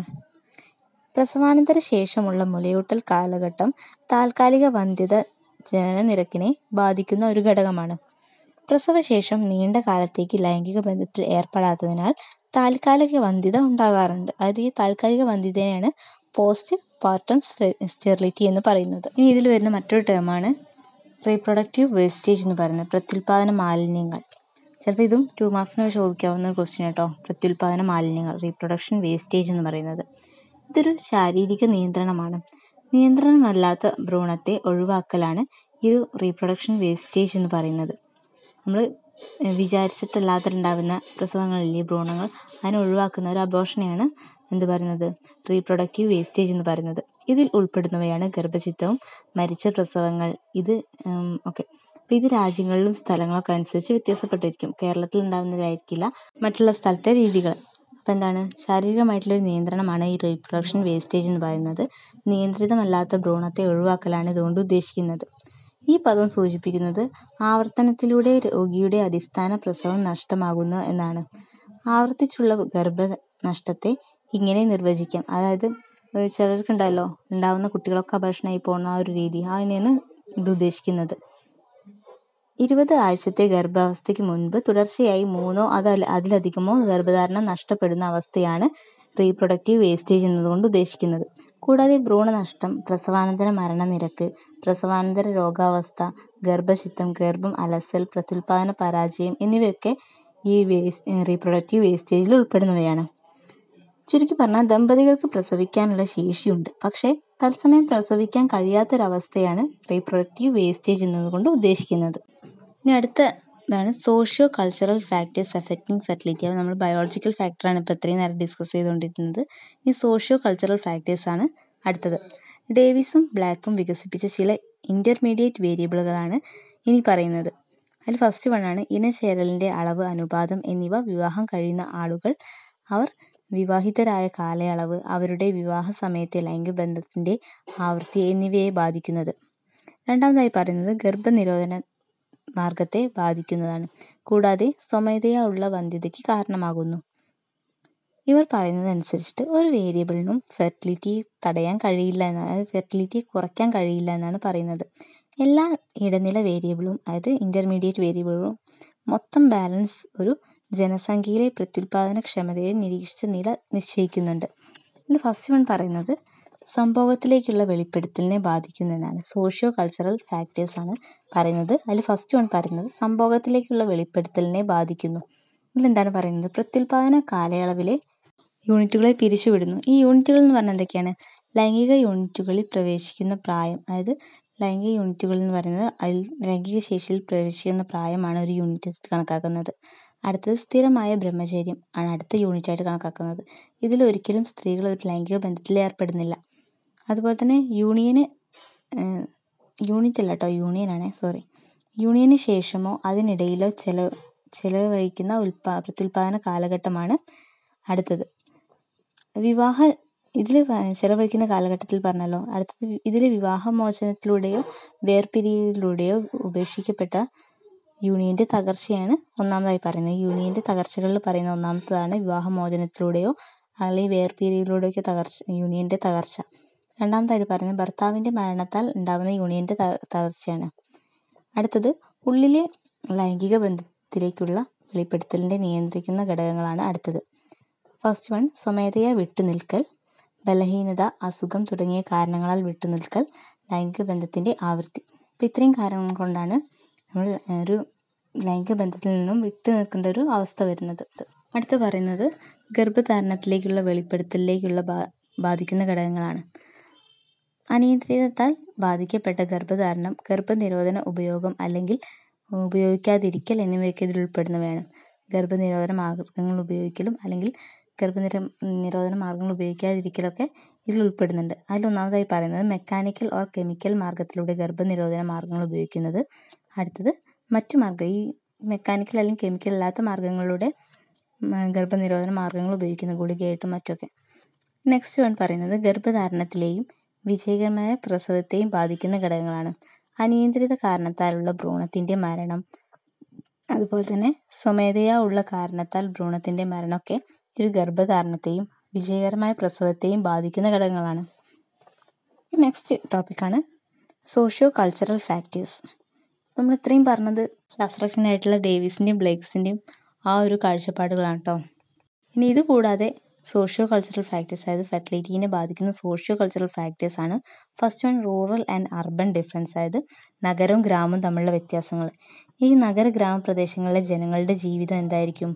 പ്രസവാനന്തര ശേഷമുള്ള മുലയൂട്ടൽ കാലഘട്ടം താൽക്കാലിക വന്ധ്യത ജനന നിരക്കിനെ ബാധിക്കുന്ന ഒരു ഘടകമാണ്. പ്രസവശേഷം നീണ്ട കാലത്തേക്ക് ലൈംഗിക ബന്ധത്തിൽ ഏർപ്പെടാത്തതിനാൽ താൽക്കാലിക വന്ധ്യത ഉണ്ടാകാറുണ്ട്. അതായത് ഈ താൽക്കാലിക വന്ധ്യതയാണ് പോസ്റ്റ് പാർട്ടം സ്റ്റെറിലിറ്റി എന്ന് പറയുന്നത്. ഇനി ഇതിൽ വരുന്ന മറ്റൊരു ടേമാണ് റീപ്രൊഡക്റ്റീവ് വേസ്റ്റേജ് എന്ന് പറയുന്നത്. പ്രത്യുൽപാദന മാലിന്യങ്ങൾ. ചിലപ്പോൾ ഇതും ടു മാർക്സിന് ചോദിക്കാവുന്ന ഒരു ക്വസ്റ്റ്യൻ കേട്ടോ. പ്രത്യുൽപാദന മാലിന്യങ്ങൾ, റീപ്രൊഡക്ഷൻ വേസ്റ്റേജ് എന്ന് പറയുന്നത്. ഇതൊരു ശാരീരിക നിയന്ത്രണമാണ്. നിയന്ത്രണമല്ലാത്ത ഭ്രൂണത്തെ ഒഴിവാക്കലാണ് ഈ ഒരു റീപ്രൊഡക്ഷൻ വേസ്റ്റേജ് എന്ന് പറയുന്നത്. നമ്മൾ വിചാരിച്ചിട്ടല്ലാത്തുണ്ടാകുന്ന പ്രസവങ്ങളിലെ ഭ്രൂണങ്ങൾ അതിനെ ഒഴിവാക്കുന്ന ഒരു അബോർഷനെയാണ് എന്ത് പറയുന്നത് റീപ്രൊഡക്റ്റീവ് വേസ്റ്റേജ് എന്ന് പറയുന്നത്. ഇതിൽ ഉൾപ്പെടുന്നവയാണ് ഗർഭഛിത്തവും മരിച്ച പ്രസവങ്ങൾ. ഇത് ഓക്കെ അപ്പോൾ ഇത് രാജ്യങ്ങളിലും സ്ഥലങ്ങളൊക്കെ അനുസരിച്ച് വ്യത്യാസപ്പെട്ടിരിക്കും. കേരളത്തിൽ ഉണ്ടാകുന്നതായിരിക്കില്ല മറ്റുള്ള സ്ഥലത്തെ രീതികൾ. അപ്പോൾ എന്താണ് ശാരീരികമായിട്ടുള്ളൊരു നിയന്ത്രണമാണ് ഈ റീപ്രൊഡക്ഷൻ വേസ്റ്റേജ് എന്ന് പറയുന്നത്. നിയന്ത്രിതമല്ലാത്ത ഭ്രൂണത്തെ ഒഴിവാക്കലാണ് ഇതുകൊണ്ട് ഉദ്ദേശിക്കുന്നത്. ഈ പദം സൂചിപ്പിക്കുന്നത് ആവർത്തനത്തിലൂടെ രോഗിയുടെ അടിസ്ഥാന പ്രസവം നഷ്ടമാകുന്നു എന്നാണ്. ആവർത്തിച്ചുള്ള ഗർഭനഷ്ടത്തെ ഇങ്ങനെ നിർവചിക്കാം. അതായത് ചിലർക്കുണ്ടല്ലോ ഉണ്ടാവുന്ന കുട്ടികളൊക്കെ അബോർഷനായി പോകുന്ന ആ ഒരു രീതി, അതിനെയാണ് ഇത് ഉദ്ദേശിക്കുന്നത്. ഇരുപത് ആഴ്ചത്തെ ഗർഭാവസ്ഥയ്ക്ക് മുൻപ് തുടർച്ചയായി മൂന്നോ അത് അതിലധികമോ ഗർഭധാരണം നഷ്ടപ്പെടുന്ന അവസ്ഥയാണ് റീപ്രൊഡക്റ്റീവ് വേസ്റ്റേജ് എന്നതുകൊണ്ട് ഉദ്ദേശിക്കുന്നത്. കൂടാതെ ഭ്രൂണനഷ്ടം, പ്രസവാനന്തര മരണനിരക്ക്, പ്രസവാനന്തര രോഗാവസ്ഥ, ഗർഭഛിത്തം, ഗർഭം അലസൽ, പ്രത്യുൽപാദന പരാജയം എന്നിവയൊക്കെ ഈ വേസ്റ്റ് റീപ്രൊഡക്റ്റീവ് വേസ്റ്റേജിൽ ഉൾപ്പെടുന്നവയാണ്. ചുരുക്കി പറഞ്ഞാൽ ദമ്പതികൾക്ക് പ്രസവിക്കാനുള്ള ശേഷിയുണ്ട്, പക്ഷേ തത്സമയം പ്രസവിക്കാൻ കഴിയാത്തൊരവസ്ഥയാണ് റീപ്രൊഡക്റ്റീവ് വേസ്റ്റേജ് എന്നതുകൊണ്ട് ഉദ്ദേശിക്കുന്നത്. ഇനി അടുത്ത ഇതാണ് socio cultural factors affecting fertility. അപ്പോൾ നമ്മൾ ബയോളജിക്കൽ ഫാക്ടറാണ് ഇപ്പോൾ ഇത്രയും നേരം ഡിസ്കസ് ചെയ്തുകൊണ്ടിരിക്കുന്നത്. ഈ സോഷ്യോ കൾച്ചറൽ ഫാക്ടേഴ്സാണ് അടുത്തത്. ഡേവിസും ബ്ലാക്കും വികസിപ്പിച്ച ചില ഇൻ്റർമീഡിയറ്റ് വേരിയബിളുകളാണ് ഇനി പറയുന്നത്. അതിൽ ഫസ്റ്റ് വണ്ണാണ് ഇണചേരലിൻ്റെ അളവ്, അനുപാതം എന്നിവ വിവാഹം കഴിയുന്ന ആളുകൾ, അവർ വിവാഹിതരായ കാലയളവ്, അവരുടെ വിവാഹ സമയത്തെ ലൈംഗികബന്ധത്തിൻ്റെ ആവൃത്തി എന്നിവയെ ബാധിക്കുന്നത്. രണ്ടാമതായി പറയുന്നത് ഗർഭനിരോധന മാർഗത്തെ ബാധിക്കുന്നതാണ്, കൂടാതെ സ്വമേധയാ ഉള്ള വന്ധ്യതയ്ക്ക് കാരണമാകുന്നു. ഇവർ പറയുന്നതനുസരിച്ചിട്ട് ഒരു വേരിയബിളിനും ഫെർട്ടിലിറ്റി തടയാൻ കഴിയില്ല എന്നാണ്, അതായത് ഫെർട്ടിലിറ്റി കുറയ്ക്കാൻ കഴിയില്ല എന്നാണ് പറയുന്നത്. എല്ലാ ഇടനില വേരിയബിളും, അതായത് ഇൻ്റർമീഡിയറ്റ് വേരിയബിളും മൊത്തം ബാലൻസ് ഒരു ജനസംഖ്യയിലെ പ്രത്യുൽപാദനക്ഷമതയെ നിരീക്ഷിച്ച നില നിശ്ചയിക്കുന്നുണ്ട്. ഇതിൽ ഫസ്റ്റ് വൺ പറയുന്നത് സംഭോഗത്തിലേക്കുള്ള വെളിപ്പെടുത്തലിനെ ബാധിക്കുന്നതാണ്. സോഷ്യോ കൾച്ചറൽ ഫാക്ടേഴ്സാണ് പറയുന്നത്. അതിൽ ഫസ്റ്റ് വൺ പറയുന്നത് സംഭോഗത്തിലേക്കുള്ള വെളിപ്പെടുത്തലിനെ ബാധിക്കുന്നു. ഇതിലെന്താണ് പറയുന്നത്? പ്രത്യുൽപാദന കാലയളവിലെ യൂണിറ്റുകളെ പിരിച്ചുവിടുന്നു. ഈ യൂണിറ്റുകൾ എന്ന് പറഞ്ഞാൽ എന്തൊക്കെയാണ്? ലൈംഗിക യൂണിറ്റുകളിൽ പ്രവേശിക്കുന്ന പ്രായം. അതായത് ലൈംഗിക യൂണിറ്റുകൾ എന്ന് പറയുന്നത് അതിൽ ലൈംഗിക ശേഷിയിൽ പ്രവേശിക്കുന്ന പ്രായമാണ് ഒരു യൂണിറ്റ് കണക്കാക്കുന്നത്. അടുത്തത് സ്ഥിരമായ ബ്രഹ്മചര്യം ആണ് അടുത്ത യൂണിറ്റായിട്ട് കണക്കാക്കുന്നത്. ഇതിലൊരിക്കലും സ്ത്രീകൾ ഒരു ലൈംഗിക ബന്ധത്തിൽ ഏർപ്പെടുന്നില്ല. അതുപോലെ തന്നെ യൂണിയന് യൂണിറ്റ് അല്ല കേട്ടോ യൂണിയനാണ് സോറി യൂണിയന് ശേഷമോ അതിനിടയിലോ ചെല ചെലവഴിക്കുന്ന ഉൽപാ പ്രത്യുൽപാദന കാലഘട്ടമാണ് അടുത്തത്. വിവാഹ ഇതിൽ ചെലവഴിക്കുന്ന കാലഘട്ടത്തിൽ പറഞ്ഞല്ലോ. അടുത്തത് ഇതിൽ വിവാഹമോചനത്തിലൂടെയോ വേർപിരിയലിലൂടെയോ ഉപേക്ഷിക്കപ്പെട്ട യൂണിയന്റെ തകർച്ചയാണ് ഒന്നാമതായി പറയുന്നത്. യൂണിയന്റെ തകർച്ചകളിൽ പറയുന്ന ഒന്നാമത്തതാണ് വിവാഹമോചനത്തിലൂടെയോ അല്ലെങ്കിൽ വേർപിരിയലിലൂടെയൊക്കെ തകർച്ച യൂണിയന്റെ തകർച്ച. രണ്ടാമതായിട്ട് പറയുന്നത് ഭർത്താവിന്റെ മരണത്താൽ ഉണ്ടാകുന്ന യൂണിയന്റെ തകർച്ചയാണ്. അടുത്തത് ഉള്ളിലെ ലൈംഗിക ബന്ധത്തിലേക്കുള്ള വെളിപ്പെടുത്തലിന്റെ നിയന്ത്രിക്കുന്ന ഘടകങ്ങളാണ് അടുത്തത്. ഫസ്റ്റ് വൺ സ്വമേധയാ വിട്ടുനിൽക്കൽ, ബലഹീനത, അസുഖം തുടങ്ങിയ കാരണങ്ങളാൽ വിട്ടുനിൽക്കൽ, ലൈംഗിക ബന്ധത്തിന്റെ ആവൃത്തി. അപ്പം ഇത്രയും കാരണങ്ങൾ കൊണ്ടാണ് നമ്മൾ ഒരു ലൈംഗിക ബന്ധത്തിൽ നിന്നും വിട്ടു നിൽക്കേണ്ട ഒരു അവസ്ഥ വരുന്നത്. അടുത്ത് പറയുന്നത് ഗർഭധാരണത്തിലേക്കുള്ള വെളിപ്പെടുത്തലിലേക്കുള്ള ബാ ബാധിക്കുന്ന ഘടകങ്ങളാണ്. അനിയന്ത്രിതത്താൽ ബാധിക്കപ്പെട്ട ഗർഭധാരണം, ഗർഭനിരോധന ഉപയോഗം അല്ലെങ്കിൽ ഉപയോഗിക്കാതിരിക്കൽ എന്നിവയൊക്കെ ഇതിൽ ഉൾപ്പെടുന്നവയാണ്. ഗർഭനിരോധന മാർഗങ്ങൾ ഉപയോഗിക്കലും അല്ലെങ്കിൽ ഗർഭനിര നിരോധന മാർഗങ്ങൾ ഉപയോഗിക്കാതിരിക്കലൊക്കെ ഇതിൽ ഉൾപ്പെടുന്നുണ്ട്. അതിലൊന്നാമതായി പറയുന്നത് മെക്കാനിക്കൽ ഓർ കെമിക്കൽ മാർഗത്തിലൂടെ ഗർഭനിരോധന മാർഗങ്ങൾ ഉപയോഗിക്കുന്നത്. അടുത്തത് മറ്റു മാർഗം ഈ മെക്കാനിക്കൽ അല്ലെങ്കിൽ കെമിക്കൽ അല്ലാത്ത മാർഗങ്ങളിലൂടെ ഗർഭനിരോധന മാർഗങ്ങൾ ഉപയോഗിക്കുന്ന ഗുളികയായിട്ടും മറ്റൊക്കെ. നെക്സ്റ്റ് വൺ പറയുന്നത് ഗർഭധാരണത്തിലെയും വിജയകരമായ പ്രസവത്തെയും ബാധിക്കുന്ന ഘടകങ്ങളാണ്. അനിയന്ത്രിത കാരണത്താലുള്ള ഭ്രൂണത്തിന്റെ മരണം, അതുപോലെ തന്നെ സ്വമേധയാ ഉള്ള കാരണത്താൽ ഭ്രൂണത്തിന്റെ മരണമൊക്കെ ഒരു ഗർഭധാരണത്തെയും വിജയകരമായ പ്രസവത്തെയും ബാധിക്കുന്ന ഘടകങ്ങളാണ്. നെക്സ്റ്റ് ടോപ്പിക്കാണ് സോഷ്യോ കൾച്ചറൽ ഫാക്ടേഴ്സ്. നമ്മൾ ഇത്രയും പറഞ്ഞത് ശാസ്ത്രജ്ഞനായിട്ടുള്ള ഡേവിസിൻ്റെയും ബ്ലേക്സിൻ്റെയും ആ ഒരു കാഴ്ചപ്പാടുകളാണ് കേട്ടോ. ഇനി ഇത് കൂടാതെ സോഷ്യോ കൾച്ചറൽ ഫാക്ടേഴ്സ് അതായത് ഫെർട്ടിലിറ്റീനെ ബാധിക്കുന്ന സോഷ്യോ കൾച്ചറൽ ഫാക്ടേഴ്സ് ആണ്. First one rural and urban difference, അതായത് നഗരവും ഗ്രാമവും തമ്മിലുള്ള വ്യത്യാസങ്ങൾ. ഈ നഗര ഗ്രാമപ്രദേശങ്ങളിലെ ജനങ്ങളുടെ ജീവിതം എന്തായിരിക്കും?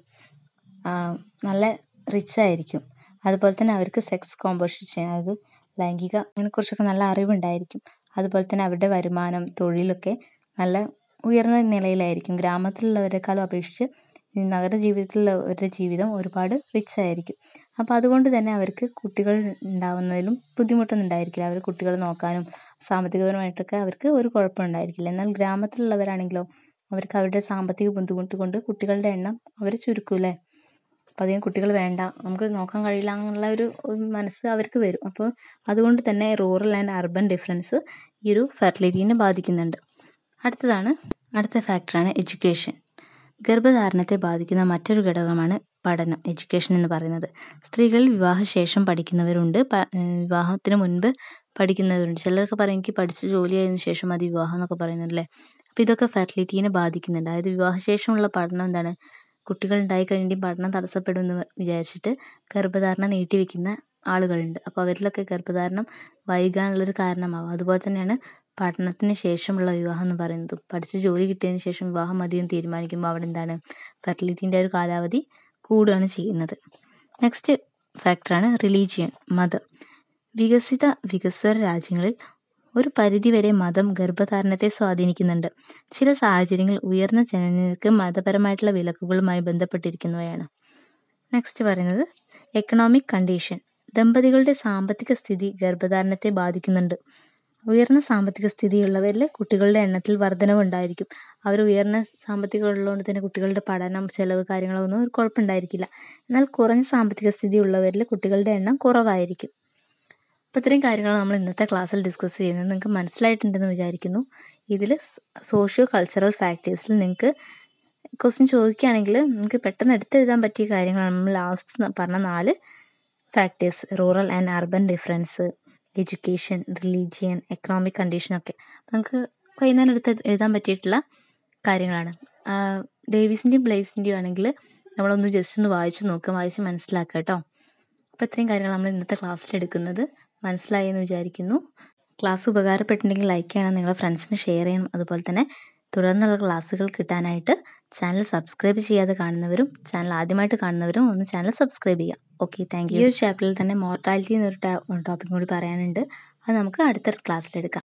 നല്ല റിച്ച് ആയിരിക്കും. അതുപോലെ തന്നെ അവർക്ക് സെക്സ് കോമ്പോസിഷൻ അതായത് ലൈംഗിക അതിനെക്കുറിച്ചൊക്കെ നല്ല അറിവുണ്ടായിരിക്കും. അതുപോലെ തന്നെ അവരുടെ വരുമാനം തൊഴിലൊക്കെ നല്ല ഉയർന്ന നിലയിലായിരിക്കും. ഗ്രാമത്തിലുള്ളവരെക്കാളും അപേക്ഷിച്ച് നഗര ജീവിതത്തിലുള്ളവരുടെ ജീവിതം ഒരുപാട് റിച്ച് ആയിരിക്കും. അപ്പോൾ അതുകൊണ്ട് തന്നെ അവർക്ക് കുട്ടികൾ ഉണ്ടാവുന്നതിലും ബുദ്ധിമുട്ടൊന്നും ഉണ്ടായിരിക്കില്ല. അവർ കുട്ടികളെ നോക്കാനും സാമ്പത്തികപരമായിട്ടൊക്കെ അവർക്ക് ഒരു കുഴപ്പമുണ്ടായിരിക്കില്ല. എന്നാൽ ഗ്രാമത്തിലുള്ളവരാണെങ്കിലോ അവർക്ക് അവരുടെ സാമ്പത്തിക ബുദ്ധിമുട്ട് കൊണ്ട് കുട്ടികളുടെ എണ്ണം അവർ ചുരുക്കൂലേ. അപ്പോൾ അധികം കുട്ടികൾ വേണ്ട, നമുക്ക് നോക്കാൻ കഴിയില്ല എന്നുള്ള ഒരു മനസ്സ് അവർക്ക് വരും. അപ്പോൾ അതുകൊണ്ട് തന്നെ റൂറൽ ആൻഡ് അർബൻ ഡിഫറൻസ് ഈ ഒരു ഫെർട്ടിലിറ്റീനെ ബാധിക്കുന്നുണ്ട്. അടുത്തതാണ് അടുത്ത ഫാക്ടറാണ് എഡ്യൂക്കേഷൻ. ഗർഭധാരണത്തെ ബാധിക്കുന്ന മറ്റൊരു ഘടകമാണ് പഠനം, എഡ്യൂക്കേഷൻ എന്ന് പറയുന്നത്. സ്ത്രീകളിൽ വിവാഹശേഷം പഠിക്കുന്നവരുണ്ട്, വിവാഹത്തിന് മുൻപ് പഠിക്കുന്നവരുണ്ട്. ചിലർക്ക് പറയും എനിക്ക് പഠിച്ച് ജോലിയായതിനു ശേഷം മതി വിവാഹം എന്നൊക്കെ പറയുന്നുണ്ടല്ലേ. അപ്പോൾ ഇതൊക്കെ ഫെർട്ടിലിറ്റീനെ ബാധിക്കുന്നുണ്ട്. അതായത് വിവാഹശേഷമുള്ള പഠനം എന്താണ്, കുട്ടികൾ ഉണ്ടായി കഴിഞ്ഞിട്ട് പഠനം തടസ്സപ്പെടുമെന്ന് വിചാരിച്ചിട്ട് ഗർഭധാരണം നീട്ടിവെക്കുന്ന ആളുകളുണ്ട്. അപ്പോൾ അവരിലൊക്കെ ഗർഭധാരണം വൈകാനുള്ളൊരു കാരണമാകും. അതുപോലെ തന്നെയാണ് പഠനത്തിന് ശേഷമുള്ള വിവാഹം എന്ന് പറയുന്നത്. പഠിച്ച് ജോലി കിട്ടിയതിന് ശേഷം വിവാഹം മതിയെന്ന് തീരുമാനിക്കുമ്പോൾ അവിടെ എന്താണ് ഫെർട്ടിലിറ്റീൻ്റെ ഒരു കാലാവധി കൂടുകയാണ് ചെയ്യുന്നത്. നെക്സ്റ്റ് ഫാക്ടറാണ് റിലീജിയൻ, മതം. വികസിത വികസ്വര രാജ്യങ്ങളിൽ ഒരു പരിധിവരെ മതം ഗർഭധാരണത്തെ സ്വാധീനിക്കുന്നുണ്ട്. ചില സാഹചര്യങ്ങൾ ഉയർന്ന ജനനനിരക്ക് മതപരമായിട്ടുള്ള വിലക്കുകളുമായി ബന്ധപ്പെട്ടിരിക്കുന്നവയാണ്. നെക്സ്റ്റ് പറയുന്നത് എക്കണോമിക് കണ്ടീഷൻ. ദമ്പതികളുടെ സാമ്പത്തിക സ്ഥിതി ഗർഭധാരണത്തെ ബാധിക്കുന്നുണ്ട്. ഉയർന്ന സാമ്പത്തിക സ്ഥിതിയുള്ളവരിൽ കുട്ടികളുടെ എണ്ണത്തിൽ വർധനവുണ്ടായിരിക്കും. അവർ ഉയർന്ന സാമ്പത്തികം ഉള്ളതുകൊണ്ട് തന്നെ കുട്ടികളുടെ പഠനം ചെലവ് കാര്യങ്ങളൊന്നും ഒരു കുഴപ്പമുണ്ടായിരിക്കില്ല. എന്നാൽ കുറഞ്ഞ സാമ്പത്തിക സ്ഥിതി ഉള്ളവരിൽ കുട്ടികളുടെ എണ്ണം കുറവായിരിക്കും. അപ്പോൾ ഇത്രയും കാര്യങ്ങൾ നമ്മൾ ഇന്നത്തെ ക്ലാസ്സിൽ ഡിസ്കസ് ചെയ്യുന്നത് നിങ്ങൾക്ക് മനസ്സിലായിട്ടുണ്ടെന്ന് വിചാരിക്കുന്നു. ഇതിൽ സോഷ്യോ കൾച്ചറൽ ഫാക്ടേഴ്സിൽ നിങ്ങൾക്ക് ക്വസ്റ്റ്യൻ ചോദിക്കുകയാണെങ്കിൽ നിങ്ങൾക്ക് പെട്ടെന്ന് എടുത്തെഴുതാൻ പറ്റിയ കാര്യങ്ങളാണ് നമ്മൾ ലാസ്റ്റ് പറഞ്ഞ നാല് factors: rural and urban difference, education, religion, economic കണ്ടീഷനൊക്കെ നമുക്ക് കൈകുന്നേരം എടുത്ത് എഴുതാൻ പറ്റിയിട്ടുള്ള കാര്യങ്ങളാണ്. ഡേവിസിൻ്റെയും ബ്ലേസിൻ്റെയും ആണെങ്കിൽ നമ്മളൊന്ന് ജസ്റ്റ് ഒന്ന് വായിച്ച് നോക്കുക, വായിച്ച് മനസ്സിലാക്കുക കേട്ടോ. അപ്പോൾ ഇത്രയും കാര്യങ്ങൾ നമ്മൾ ഇന്നത്തെ ക്ലാസ്സിൽ എടുക്കുന്നത് മനസ്സിലായി എന്ന് വിചാരിക്കുന്നു. ക്ലാസ് ഉപകാരപ്പെട്ടിട്ടുണ്ടെങ്കിൽ ലൈക്ക് ചെയ്യണം, നിങ്ങളുടെ ഫ്രണ്ട്സിന് ഷെയർ ചെയ്യണം. അതുപോലെ തന്നെ തുടർന്നുള്ള ക്ലാസ്സുകൾ കിട്ടാനായിട്ട് ചാനൽ സബ്സ്ക്രൈബ് ചെയ്യാതെ കാണുന്നവരും ചാനൽ ആദ്യമായിട്ട് കാണുന്നവരും ഒന്ന് ചാനൽ സബ്സ്ക്രൈബ് ചെയ്യുക. Okay, thank you. ഈ ഒരു ചാപ്റ്ററിൽ തന്നെ മോർട്ടാലിറ്റി എന്നൊരു ടോപ്പിക് കൂടി പറയാനുണ്ട്. അത് നമുക്ക് അടുത്ത ക്ലാസ്സിലെടുക്കാം.